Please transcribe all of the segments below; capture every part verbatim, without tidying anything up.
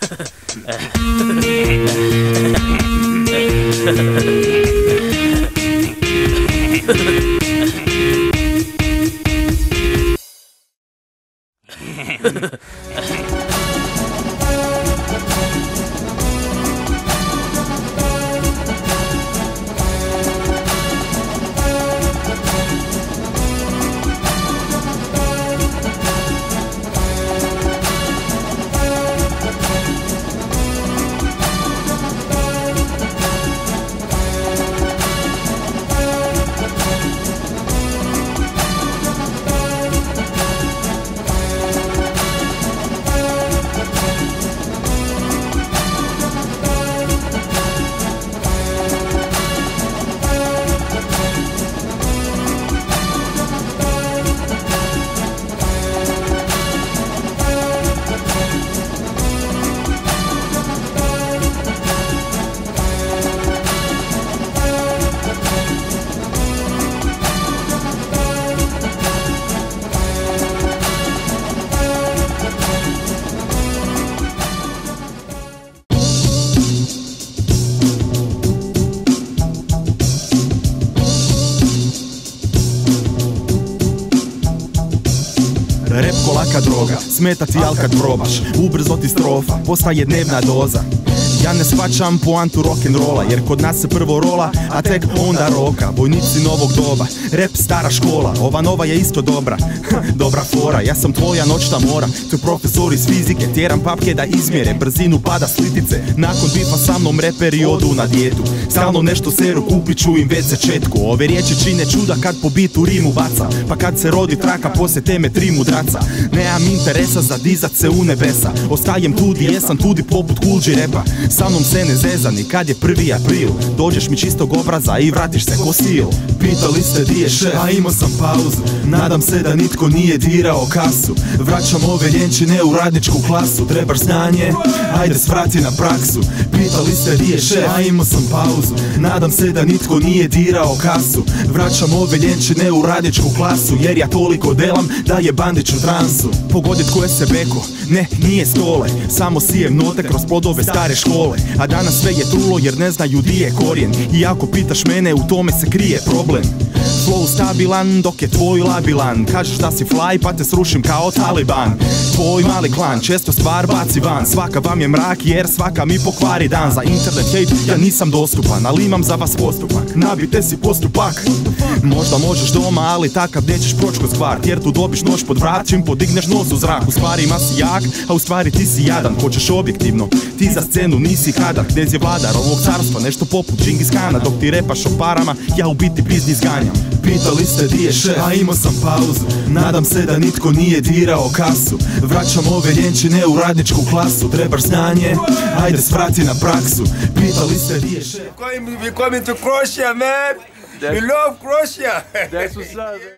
Rep ko laka droga, smeta ti al kad probaš, ubrzo ti strofa, postaje dnevna doza. Ja ne shvaćam poantu rock'n'rolla, jer kod nas se prvo rola, a tek onda roka. Vojnici novog doba, rap stara škola, ova nova je isto dobra, dobra fora. Ja sam tvoja noćna mora, tu profesor iz fizike, tjeram papke da izmjere brzinu pada s litice. Nakon bifa sa mnom reperi odu na dijetu, stalno nešto seru, kupit ću im već četku. Ove riječi čine čuda kad po bitu rimu baca, pa kad se rodi traka poslije teme tri mudraca. Nemam interesa za dizat se u nebesa, ostajem tu di jesam, tudi poput kulđi repa. Sa mnom se ne zezani kad je prvi april, dođeš mi čistog obraza i vratiš se ko sil. Pitali ste di je šef, a imao sam pauzu, nadam se da nitko nije dirao kasu. Vraćam ove ljenčine u radničku klasu, trebaš znanje, ajde svrati na praksu. Pitali ste di je šef, a imao sam pauzu, nadam se da nitko nije dirao kasu. Vraćam ove ljenčine u radničku klasu, jer ja toliko delam da je Bandić u transu. Pogodit koje se beko, ne, nije stole, samo sijem note kroz plodove stare škole. A danas sve je trulo jer ne znaju di je korijen, i ako pitaš mene u tome se krije problem. Flow stabilan dok je tvoj labilan, kažeš da si fly pa te srušim kao Taliban. Tvoj mali klan često stvar baci van, svaka vam je mrak jer svaka mi pokvari dan. Za internet hate ja nisam dostupan, ali imam za vas postupak, nabite si postupak. Možda možeš doma, ali takav nećeš proć kroz kvart, jer tu dobiš nož pod vrat čim podigneš nos u zrak. U stvarima si jak, a u stvari ti si jadan, hoćeš objektivno, ti za scenu nisi kadar. Gdje je vladar ovog carstva, nešto poput Džingis Kana, dok ti repaš o parama, ja u biti biznis ganjam. Pitali ste di je šef, a imao sam pauzu, nadam se da nitko nije dirao kasu. Vraćam ove ljenčine u radničku klasu, trebaš znanje, ajde svrati na praksu. Pitali ste di je šef. We're coming to Croatia, man. We love Croatia. That's what's up.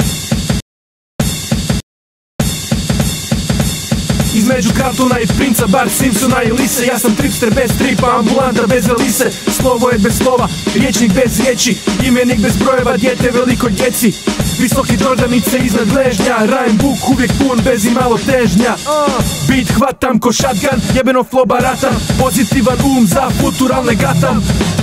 Između Carltona i Princa, Bart Simpsona i Lise, ja sam tripster bez tripa, ambulanta bez relise. Slovo je bez slova, riječnik bez riječi, imenik bez brojeva, dijete velikoj djeci. Visoki Jordanice iznad ležnja, rhyme book uvijek pun bez imalo težnja. Beat hvatam ko shotgun, jebeno flow baratam, pozitivan um za futuralne gatam.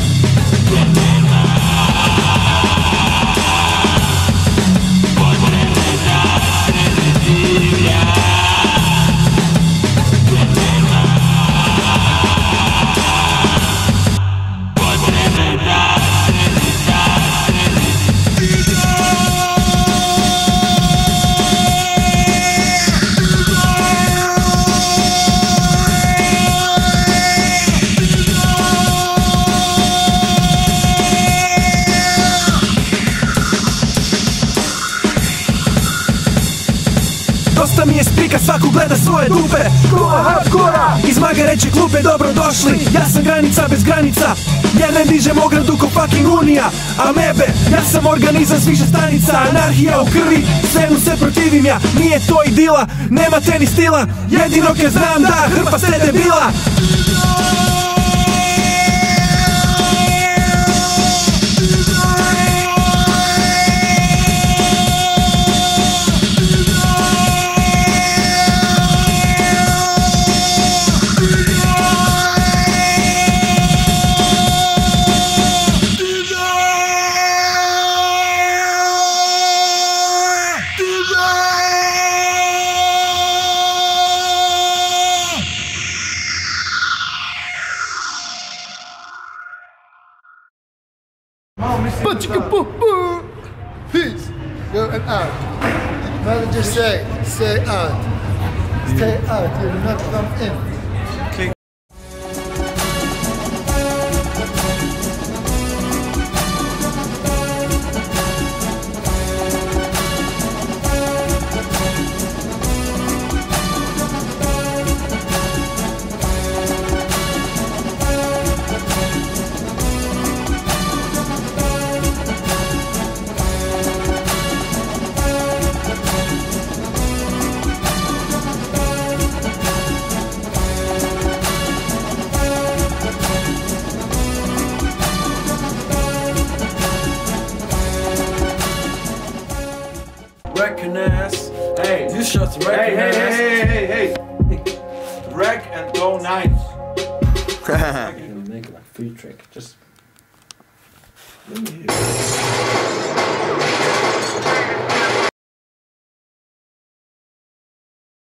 Dosta mi je spika, svaku gleda svoje dupe. Škola hardcora, iz magareće klupe dobro došli. Ja sam granica bez granica, ja ne dižem ogradu ko fucking Unija. A mebe, ja sam organizam s više stanica, anarhija u krvi, svemu se protivim ja. Nije to idila, nema te ni stila, jedino ke znam da hrpa ste debila. Yeah. Peace. Go and out. Rather just say, say out. Stay out. You do not come in. Wrecking ass. Hey, this shot's wrecking hey, ass. Hey, hey, hey, hey, hey. Wreck and go nice. I'm gonna make like free trick. Just. Let me hear.